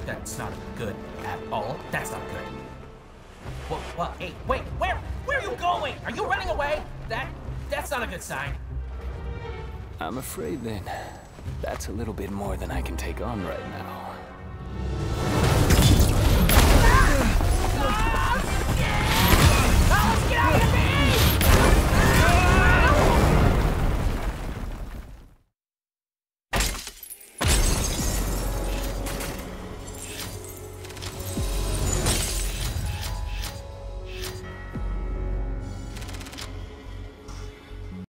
That's not good at all. That's not good. What? Hey, wait, where are you going? Are you running away? That's not a good sign. I'm afraid then, that's a little bit more than I can take on right now.